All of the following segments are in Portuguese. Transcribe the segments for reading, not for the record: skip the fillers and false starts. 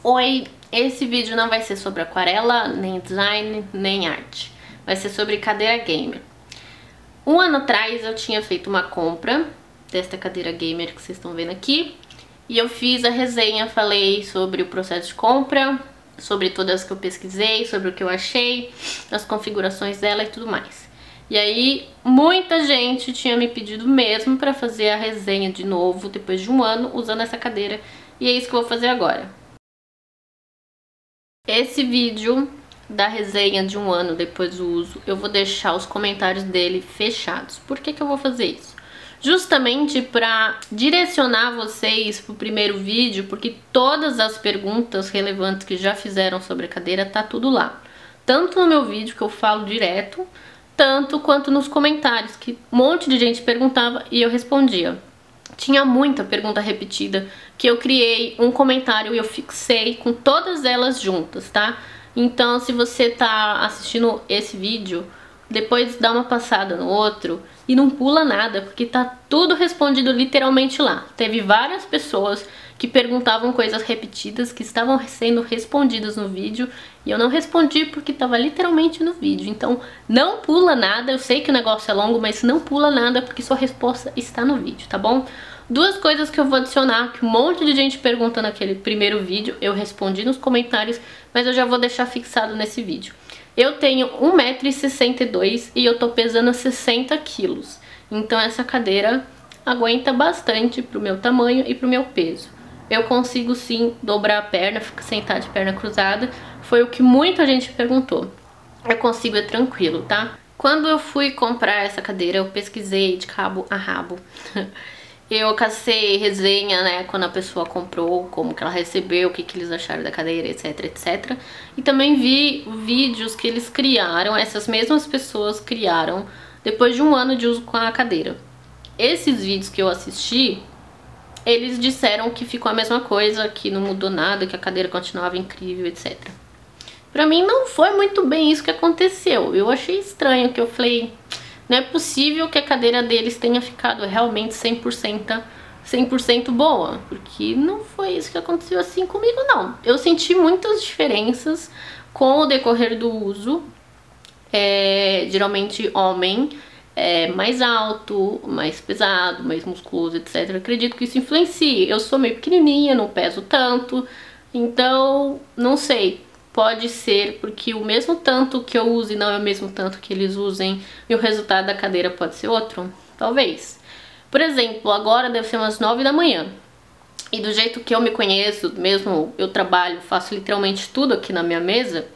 Oi, esse vídeo não vai ser sobre aquarela, nem design, nem arte. Vai ser sobre cadeira gamer. Um ano atrás eu tinha feito uma compra desta cadeira gamer que vocês estão vendo aqui. E eu fiz a resenha, falei sobre o processo de compra, sobre todas que eu pesquisei, sobre o que eu achei, as configurações dela e tudo mais. E aí muita gente tinha me pedido mesmo para fazer a resenha de novo, depois de um ano, usando essa cadeira. E é isso que eu vou fazer agora. Esse vídeo da resenha de um ano depois do uso, eu vou deixar os comentários dele fechados. Por que eu vou fazer isso? Justamente para direcionar vocês pro primeiro vídeo, porque todas as perguntas relevantes que já fizeram sobre a cadeira tá tudo lá. Tanto no meu vídeo, que eu falo direto, tanto quanto nos comentários, que um monte de gente perguntava e eu respondia. Tinha muita pergunta repetida, que eu criei um comentário e eu fixei com todas elas juntas, tá? Então, se você tá assistindo esse vídeo, depois dá uma passada no outro e não pula nada, porque tá tudo respondido literalmente lá. Teve várias pessoas que perguntavam coisas repetidas que estavam sendo respondidas no vídeo e eu não respondi porque estava literalmente no vídeo. Então não pula nada, eu sei que o negócio é longo, mas não pula nada porque sua resposta está no vídeo, tá bom? Duas coisas que eu vou adicionar, que um monte de gente pergunta naquele primeiro vídeo, eu respondi nos comentários, mas eu já vou deixar fixado nesse vídeo. Eu tenho 1,62 m e eu tô pesando 60 kg, então essa cadeira aguenta bastante pro meu tamanho e pro meu peso. Eu consigo sim dobrar a perna, ficar sentada de perna cruzada, foi o que muita gente perguntou. Eu consigo, é tranquilo, tá? Quando eu fui comprar essa cadeira, eu pesquisei de cabo a rabo. Eu cacei resenha, né, quando a pessoa comprou, como que ela recebeu, o que eles acharam da cadeira, etc, etc. E também vi vídeos que eles criaram, essas mesmas pessoas criaram, depois de um ano de uso com a cadeira. Esses vídeos que eu assisti, eles disseram que ficou a mesma coisa, que não mudou nada, que a cadeira continuava incrível, etc. Pra mim não foi muito bem isso que aconteceu. Eu achei estranho, que eu falei, não é possível que a cadeira deles tenha ficado realmente 100% boa, porque não foi isso que aconteceu assim comigo, não. Eu senti muitas diferenças com o decorrer do uso. Geralmente homem mais alto, mais pesado, mais musculoso, etc. Acredito que isso influencia. Eu sou meio pequenininha, não peso tanto, então não sei. Pode ser porque o mesmo tanto que eu use não é o mesmo tanto que eles usem e o resultado da cadeira pode ser outro? Talvez. Por exemplo, agora deve ser umas 9 da manhã. E do jeito que eu me conheço, mesmo eu trabalho, faço literalmente tudo aqui na minha mesa,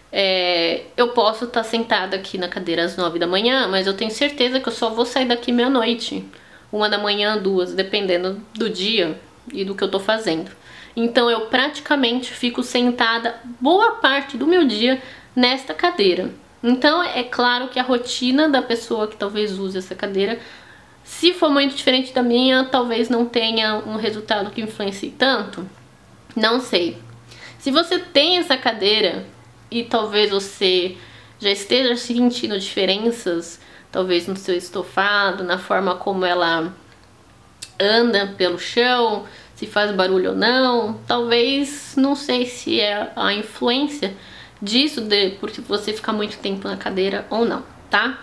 eu posso estar sentada aqui na cadeira às 9 da manhã, mas eu tenho certeza que eu só vou sair daqui meia-noite, 1 da manhã, 2, dependendo do dia e do que eu tô fazendo. Então eu praticamente fico sentada boa parte do meu dia nesta cadeira. Então é claro que a rotina da pessoa que talvez use essa cadeira, se for muito diferente da minha, talvez não tenha um resultado que influencie tanto. Não sei. Se você tem essa cadeira e talvez você já esteja sentindo diferenças, talvez no seu estofado, na forma como ela anda pelo chão, se faz barulho ou não, talvez, não sei se é a influência disso, por você ficar muito tempo na cadeira ou não, tá?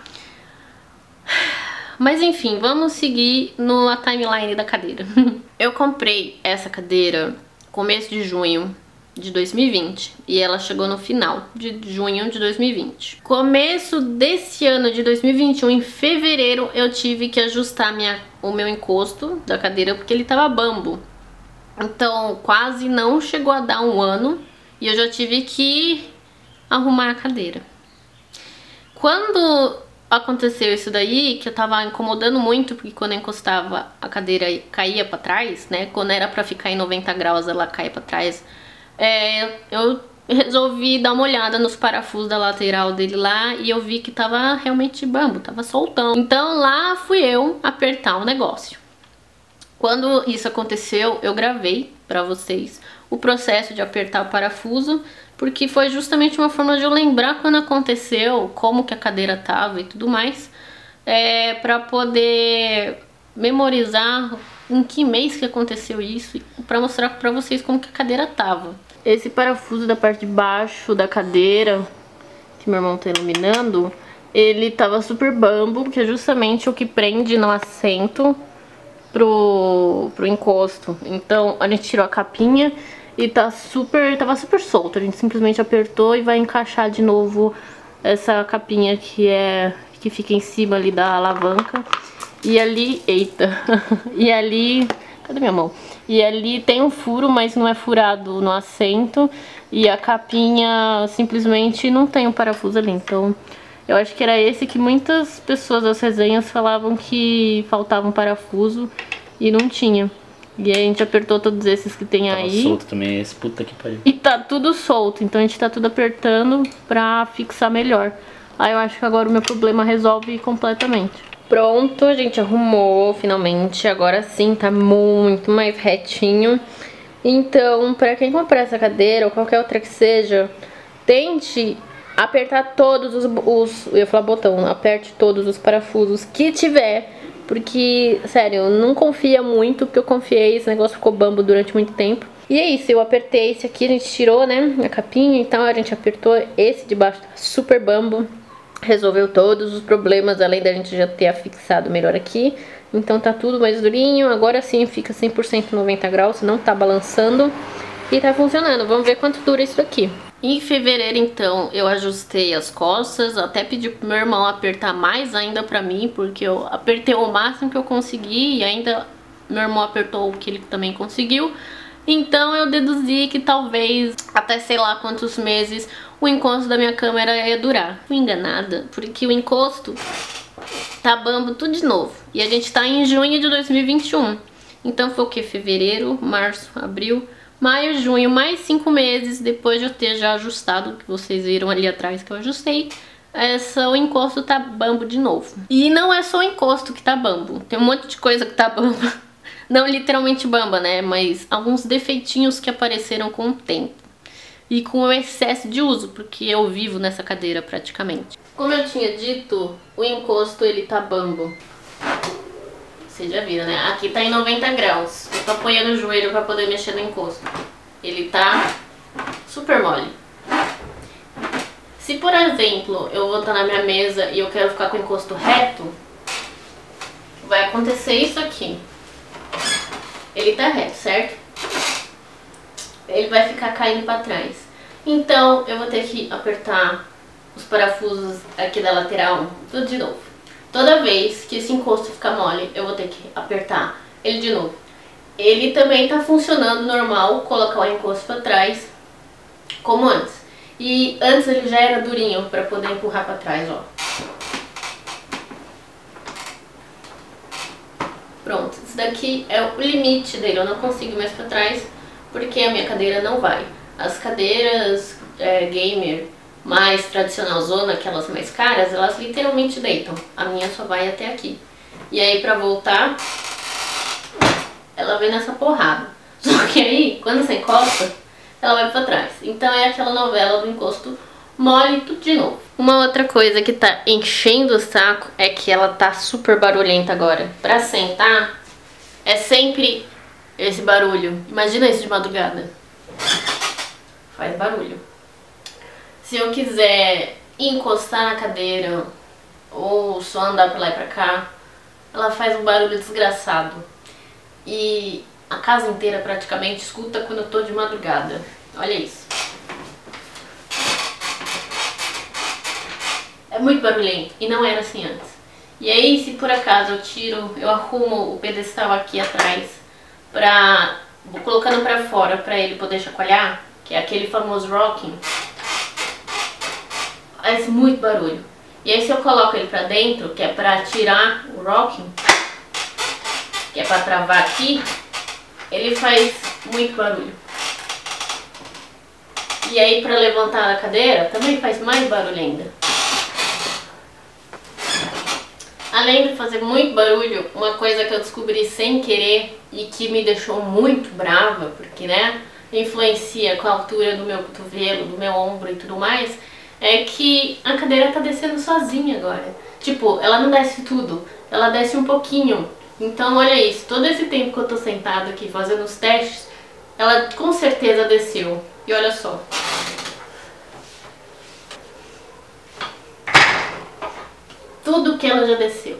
Mas enfim, vamos seguir na timeline da cadeira. Eu comprei essa cadeira começo de junho de 2020 e ela chegou no final de junho de 2020. Começo desse ano de 2021, em fevereiro, eu tive que ajustar o meu encosto da cadeira porque ele tava bambo. Então quase não chegou a dar um ano e eu já tive que arrumar a cadeira. Quando aconteceu isso daí, que eu tava incomodando muito, porque quando eu encostava a cadeira caía pra trás, né? Quando era pra ficar em 90 graus ela caía pra trás. Eu resolvi dar uma olhada nos parafusos da lateral dele lá e eu vi que tava realmente bambo, tava soltão. Então lá fui eu apertar o negócio. Quando isso aconteceu, eu gravei pra vocês o processo de apertar o parafuso, porque foi justamente uma forma de eu lembrar quando aconteceu, como que a cadeira tava e tudo mais, pra poder memorizar em que mês que aconteceu isso, pra mostrar pra vocês como que a cadeira tava. Esse parafuso da parte de baixo da cadeira, que meu irmão tá iluminando, ele tava super bambo, que é justamente o que prende no assento pro encosto. Então a gente tirou a capinha e tava super solto. A gente simplesmente apertou e vai encaixar de novo essa capinha que fica em cima ali da alavanca. E ali, eita, e ali, cadê minha mão? E ali tem um furo, mas não é furado no assento. E a capinha simplesmente não tem um parafuso ali. Então eu acho que era esse que muitas pessoas das resenhas falavam que faltava um parafuso e não tinha. E aí a gente apertou todos esses que tem aí. Tava solto também esse, puta que pariu. E tá tudo solto, então a gente tá tudo apertando pra fixar melhor. Aí eu acho que agora o meu problema resolve completamente. Pronto, a gente arrumou finalmente. Agora sim tá muito mais retinho. Então, pra quem comprar essa cadeira ou qualquer outra que seja, tente apertar todos os eu ia falar botão, aperte todos os parafusos que tiver. Porque, sério, não confia muito, porque eu confiei, esse negócio ficou bambo durante muito tempo. E é isso, eu apertei esse aqui, a gente tirou, né, a capinha, então a gente apertou esse de baixo, tá super bambo. Resolveu todos os problemas, além da gente já ter afixado melhor aqui. Então tá tudo mais durinho, agora sim fica 100% 90 graus, não tá balançando. E tá funcionando, vamos ver quanto dura isso daqui. Em fevereiro, então, eu ajustei as costas, até pedi pro meu irmão apertar mais ainda pra mim, porque eu apertei o máximo que eu consegui e ainda meu irmão apertou o que ele também conseguiu. Então eu deduzi que talvez até sei lá quantos meses o encosto da minha câmera ia durar. Fui enganada, porque o encosto tá bambo tudo de novo. E a gente tá em junho de 2021. Então foi o que? Fevereiro, março, abril, maio, junho, mais 5 meses depois de eu ter já ajustado, que vocês viram ali atrás que eu ajustei. O encosto tá bambo de novo. E não é só o encosto que tá bambo, tem um monte de coisa que tá bambo. Não literalmente bamba, né? Mas alguns defeitinhos que apareceram com o tempo. E com o excesso de uso, porque eu vivo nessa cadeira praticamente. Como eu tinha dito, o encosto ele tá bambo. Vocês já viram, né? Aqui tá em 90 graus. Eu tô apoiando o joelho pra poder mexer no encosto. Ele tá super mole. Se, por exemplo, eu vou estar na minha mesa e eu quero ficar com o encosto reto, vai acontecer isso aqui. Ele tá reto, certo? Ele vai ficar caindo pra trás. Então, eu vou ter que apertar os parafusos aqui da lateral tudo de novo. Toda vez que esse encosto ficar mole, eu vou ter que apertar ele de novo. Ele também tá funcionando normal, colocar o encosto pra trás, como antes. E antes ele já era durinho pra poder empurrar pra trás, ó. Pronto, isso daqui é o limite dele, eu não consigo ir mais pra trás porque a minha cadeira não vai. As cadeiras gamer mais tradicional zona, aquelas mais caras, elas literalmente deitam. A minha só vai até aqui. E aí pra voltar, ela vem nessa porrada. Só que aí, quando você encosta, ela vai pra trás. Então é aquela novela do encosto mole tudo de novo. Uma outra coisa que tá enchendo o saco é que ela tá super barulhenta agora. Pra sentar, é sempre esse barulho. Imagina isso de madrugada. Faz barulho. Se eu quiser encostar na cadeira ou só andar pra lá e pra cá, ela faz um barulho desgraçado. E a casa inteira praticamente escuta quando eu tô de madrugada. Olha isso. É muito barulhento e não era assim antes. E aí, se por acaso eu arrumo o pedestal aqui atrás vou colocando pra fora pra ele poder chacoalhar, que é aquele famoso rocking, faz muito barulho. E aí se eu coloco ele pra dentro, que é pra tirar o rocking, que é pra travar aqui, ele faz muito barulho. E aí pra levantar a cadeira, também faz mais barulho ainda. Além de fazer muito barulho, uma coisa que eu descobri sem querer e que me deixou muito brava, porque, né, influencia com a altura do meu cotovelo, do meu ombro e tudo mais, é que a cadeira tá descendo sozinha agora. Tipo, ela não desce tudo, ela desce um pouquinho. Então olha isso, todo esse tempo que eu tô sentada aqui fazendo os testes, ela com certeza desceu. E olha só. Tudo que ela já desceu.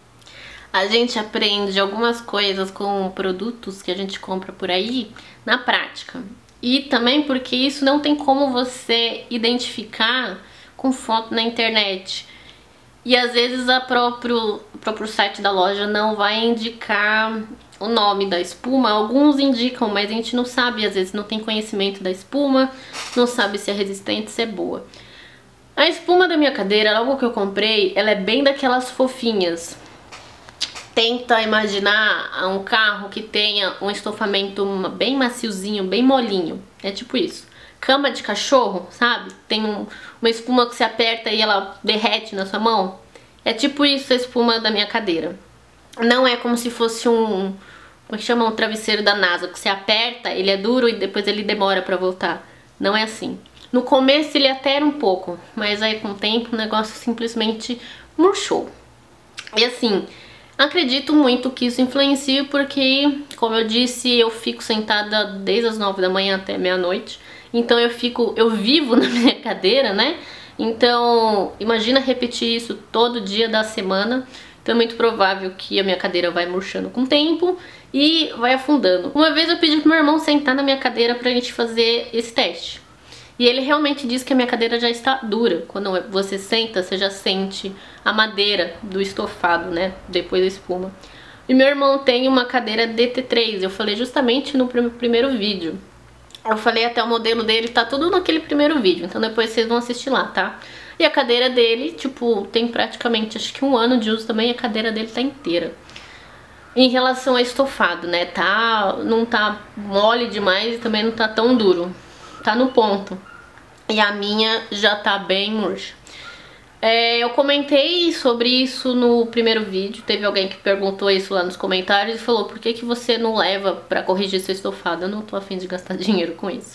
A gente aprende algumas coisas com produtos que a gente compra por aí na prática. E também porque isso não tem como você identificar com foto na internet. E às vezes o próprio site da loja não vai indicar o nome da espuma. Alguns indicam, mas a gente não sabe, às vezes não tem conhecimento da espuma, não sabe se é resistente, se é boa. A espuma da minha cadeira, logo que eu comprei, ela é bem daquelas fofinhas. Tenta imaginar um carro que tenha um estofamento bem maciozinho, bem molinho. É tipo isso. Cama de cachorro, sabe? Tem uma espuma que você aperta e ela derrete na sua mão. É tipo isso a espuma da minha cadeira. Não é como se fosse como é que chama? Um travesseiro da NASA, que você aperta, ele é duro e depois ele demora pra voltar. Não é assim. No começo ele até era um pouco, mas aí com o tempo o negócio simplesmente murchou. E assim, acredito muito que isso influencia porque, como eu disse, eu fico sentada desde as 9 da manhã até meia-noite. Então eu vivo na minha cadeira, né? Então, imagina repetir isso todo dia da semana. Então é muito provável que a minha cadeira vai murchando com o tempo e vai afundando. Uma vez eu pedi pro meu irmão sentar na minha cadeira pra gente fazer esse teste. E ele realmente disse que a minha cadeira já está dura. Quando você senta, você já sente a madeira do estofado, né? Depois da espuma. E meu irmão tem uma cadeira DT3. Eu falei justamente no primeiro vídeo. Eu falei até o modelo dele, tá tudo naquele primeiro vídeo. Então depois vocês vão assistir lá, tá? E a cadeira dele, tipo, tem praticamente, acho que 1 ano de uso também. A cadeira dele tá inteira. Em relação a estofado, né? Não tá mole demais e também não tá tão duro. Tá no ponto. E a minha já tá bem murcha. Eu comentei sobre isso no primeiro vídeo. Teve alguém que perguntou isso lá nos comentários e falou: por que você não leva pra corrigir seu estofado? Eu não tô afim de gastar dinheiro com isso.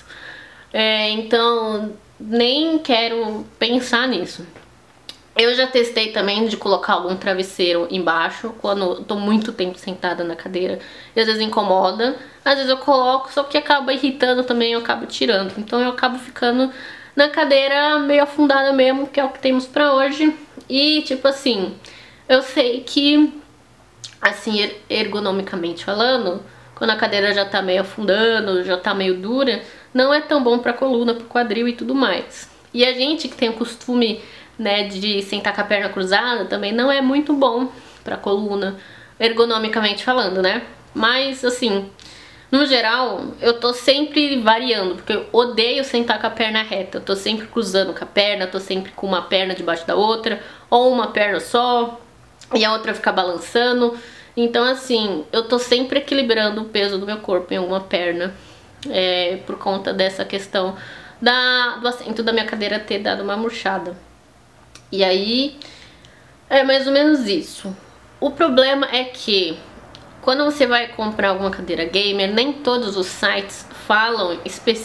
Então, nem quero pensar nisso. Eu já testei também de colocar algum travesseiro embaixo, quando eu tô muito tempo sentada na cadeira. E às vezes incomoda, às vezes eu coloco, só que acaba irritando também, eu acabo tirando. Então eu acabo ficando na cadeira meio afundada mesmo, que é o que temos pra hoje. E tipo assim, eu sei que, assim, ergonomicamente falando, quando a cadeira já tá meio afundando, já tá meio dura, não é tão bom pra coluna, pro quadril e tudo mais. E a gente que tem o costume, né, de sentar com a perna cruzada, também não é muito bom pra coluna, ergonomicamente falando, né? Mas assim, no geral, eu tô sempre variando, porque eu odeio sentar com a perna reta. Eu tô sempre cruzando com a perna, tô sempre com uma perna debaixo da outra, ou uma perna só, e a outra fica balançando. Então assim, eu tô sempre equilibrando o peso do meu corpo em alguma perna, por conta dessa questão do assento da minha cadeira ter dado uma murchada. E aí, é mais ou menos isso. O problema é que quando você vai comprar alguma cadeira gamer, nem todos os sites falam,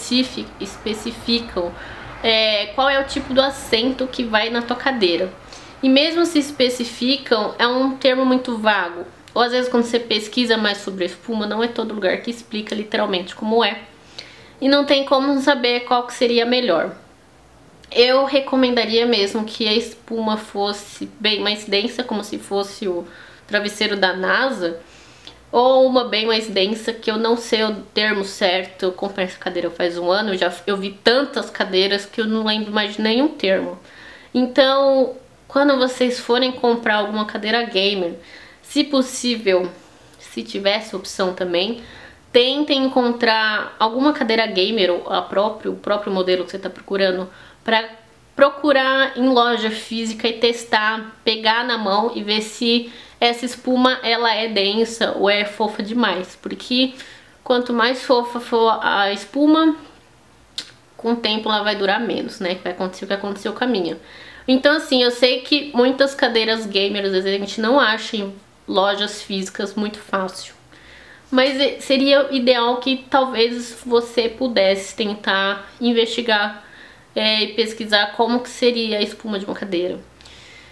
especificam qual é o tipo do assento que vai na tua cadeira. E mesmo se especificam, é um termo muito vago. Ou às vezes quando você pesquisa mais sobre a espuma, não é todo lugar que explica literalmente como é. E não tem como saber qual que seria melhor. Eu recomendaria mesmo que a espuma fosse bem mais densa, como se fosse o travesseiro da NASA, ou uma bem mais densa, que eu não sei o termo certo. Eu comprei essa cadeira faz 1 ano, eu vi tantas cadeiras que eu não lembro mais de nenhum termo. Então, quando vocês forem comprar alguma cadeira gamer, se possível, se tivesse opção também, tentem encontrar alguma cadeira gamer, ou o próprio modelo que você está procurando, para procurar em loja física e testar, pegar na mão e ver se essa espuma ela é densa ou é fofa demais, porque quanto mais fofa for a espuma, com o tempo ela vai durar menos, né? Vai acontecer o que aconteceu com a minha. Então assim, eu sei que muitas cadeiras gamer às vezes a gente não acha em lojas físicas muito fácil, mas seria ideal que talvez você pudesse tentar investigar e pesquisar como que seria a espuma de uma cadeira.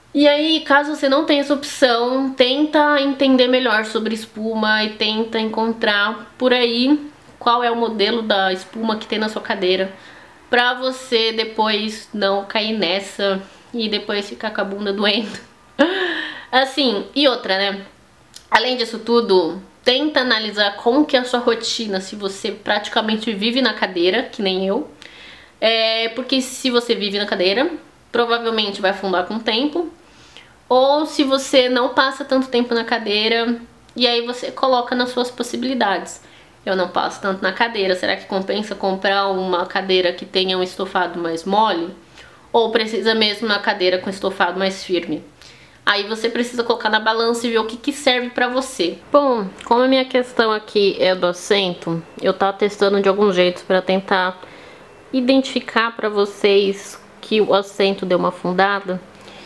E aí, caso você não tenha essa opção, tenta entender melhor sobre espuma e tenta encontrar por aí qual é o modelo da espuma que tem na sua cadeira, pra você depois não cair nessa e depois ficar com a bunda doendo. Assim, e outra, né? Além disso tudo, tenta analisar como que é a sua rotina, se você praticamente vive na cadeira, que nem eu. Porque se você vive na cadeira, provavelmente vai afundar com o tempo. Ou se você não passa tanto tempo na cadeira, e aí você coloca nas suas possibilidades. Eu não passo tanto na cadeira, será que compensa comprar uma cadeira que tenha um estofado mais mole? Ou precisa mesmo uma cadeira com estofado mais firme? Aí você precisa colocar na balança e ver o que serve pra você. Bom, como a minha questão aqui é do assento, eu tava testando de alguns jeitos pra tentar identificar pra vocês que o assento deu uma afundada.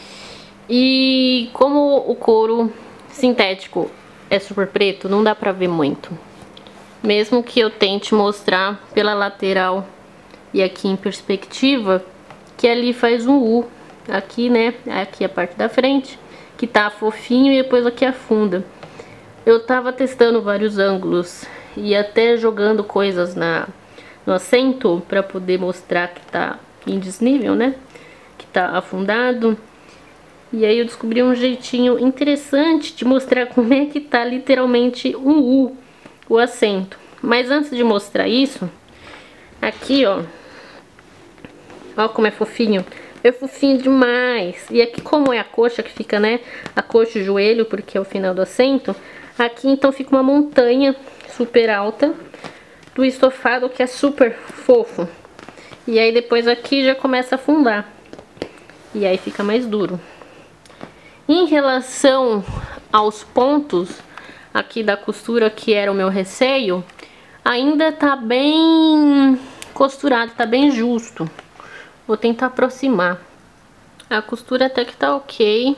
E como o couro sintético é super preto, não dá pra ver muito. Mesmo que eu tente mostrar pela lateral e aqui em perspectiva, que ali faz um U. Aqui, né, aqui a parte da frente, que tá fofinho, e depois aqui afunda. Eu tava testando vários ângulos e até jogando coisas no assento pra poder mostrar que tá em desnível, né, que tá afundado. E aí eu descobri um jeitinho interessante de mostrar como é que tá literalmente um U, o assento. Mas antes de mostrar isso, aqui ó como é fofinho. É fofinho demais. E aqui como é a coxa que fica, né, a coxa e o joelho, porque é o final do assento, aqui então fica uma montanha super alta do estofado que é super fofo. E aí depois aqui já começa a afundar. E aí fica mais duro. Em relação aos pontos aqui da costura, que era o meu receio, ainda tá bem costurado, tá bem justo. Vou tentar aproximar. A costura até que tá ok.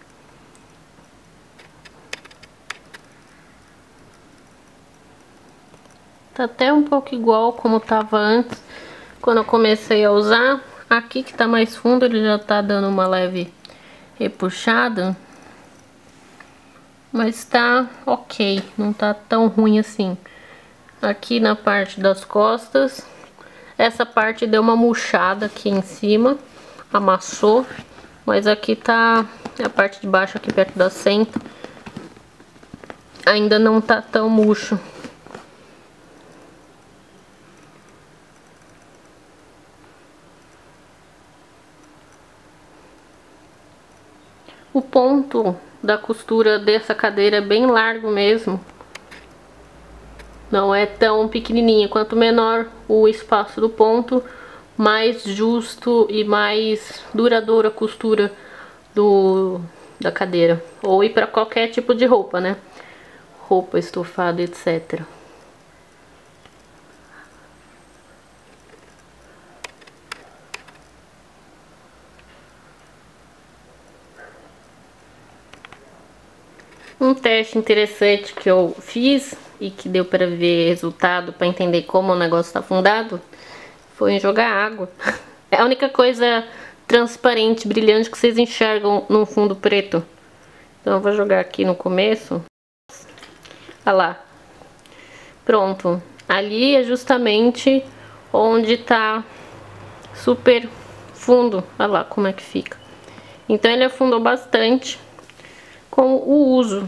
Tá até um pouco igual como tava antes, quando eu comecei a usar. Aqui que tá mais fundo, ele já tá dando uma leve repuxada, mas tá ok, não tá tão ruim assim. Aqui na parte das costas, essa parte deu uma murchada aqui em cima, amassou, mas aqui tá a parte de baixo, aqui perto do assento, ainda não tá tão murcho. O ponto da costura dessa cadeira é bem largo mesmo. Não é tão pequenininha. Quanto menor o espaço do ponto, mais justo e mais duradoura a costura da cadeira. Ou ir para qualquer tipo de roupa, né? Roupa, estofado, etc. Um teste interessante que eu fiz e que deu para ver resultado, para entender como o negócio tá afundado, foi em jogar água. É a única coisa transparente, brilhante que vocês enxergam no fundo preto. Então eu vou jogar aqui no começo. Olha lá. Pronto. Ali é justamente onde tá super fundo. Olha lá como é que fica. Então ele afundou bastante com o uso.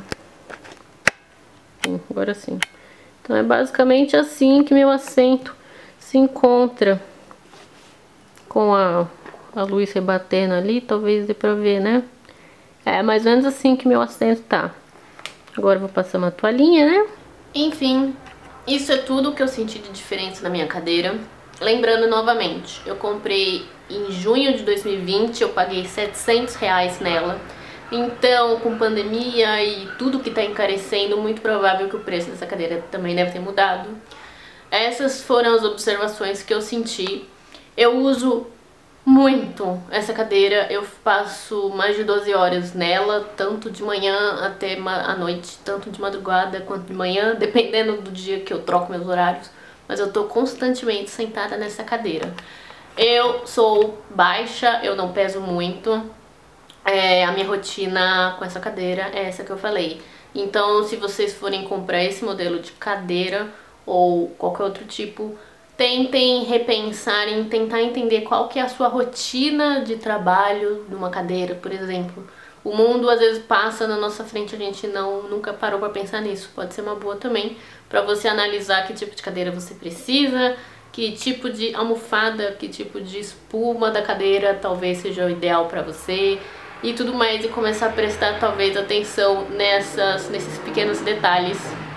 Agora sim. Então é basicamente assim que meu assento se encontra. Com a luz rebatendo ali, talvez dê pra ver, né? É mais ou menos assim que meu assento tá. Agora eu vou passar uma toalhinha, né? Enfim, isso é tudo que eu senti de diferença na minha cadeira. Lembrando novamente, eu comprei em junho de 2020, eu paguei R$700 nela. Então, com pandemia e tudo que tá encarecendo, muito provável que o preço dessa cadeira também deve ter mudado. Essas foram as observações que eu senti. Eu uso muito essa cadeira, eu passo mais de 12 horas nela, tanto de manhã até a noite, tanto de madrugada quanto de manhã, dependendo do dia que eu troco meus horários. Mas eu tô constantemente sentada nessa cadeira. Eu sou baixa, eu não peso muito. a minha rotina com essa cadeira é essa que eu falei. Então, se vocês forem comprar esse modelo de cadeira ou qualquer outro tipo, tentem repensar em tentar entender qual que é a sua rotina de trabalho numa cadeira, por exemplo. O mundo às vezes passa na nossa frente, a gente nunca parou para pensar nisso. Pode ser uma boa também para você analisar que tipo de cadeira você precisa, que tipo de almofada, que tipo de espuma da cadeira talvez seja o ideal para você e tudo mais, e começar a prestar talvez atenção nesses pequenos detalhes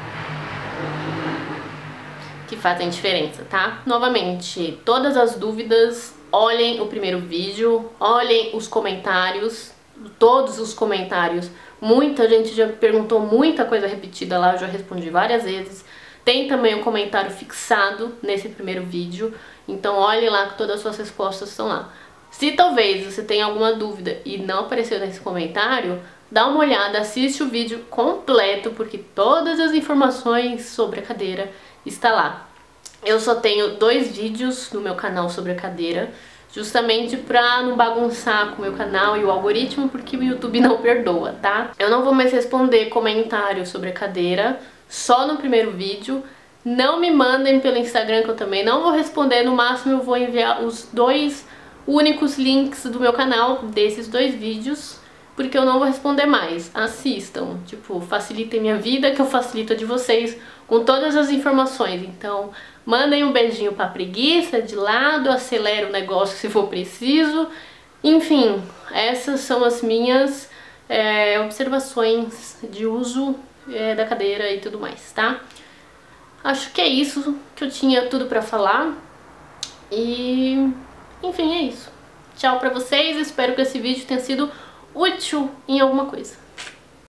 que fazem diferença, tá? Novamente, todas as dúvidas, olhem o primeiro vídeo, olhem os comentários, todos os comentários. Muita gente já perguntou muita coisa repetida lá, eu já respondi várias vezes. Tem também um comentário fixado nesse primeiro vídeo, então olhe lá que todas as suas respostas estão lá. Se talvez você tenha alguma dúvida e não apareceu nesse comentário, dá uma olhada, assiste o vídeo completo, porque todas as informações sobre a cadeira está lá. Eu só tenho 2 vídeos no meu canal sobre a cadeira, justamente pra não bagunçar com o meu canal e o algoritmo, porque o YouTube não perdoa, tá? Eu não vou mais responder comentários sobre a cadeira, só no primeiro vídeo. Não me mandem pelo Instagram, que eu também não vou responder. No máximo eu vou enviar os 2 únicos links do meu canal, desses 2 vídeos, porque eu não vou responder mais. Assistam, tipo, facilitem minha vida, que eu facilito a de vocês com todas as informações. Então, mandem um beijinho pra preguiça de lado, acelera o negócio se for preciso. Enfim, essas são as minhas observações de uso da cadeira e tudo mais, tá? Acho que é isso que eu tinha tudo pra falar. E, enfim, é isso. Tchau pra vocês, espero que esse vídeo tenha sido útil em alguma coisa.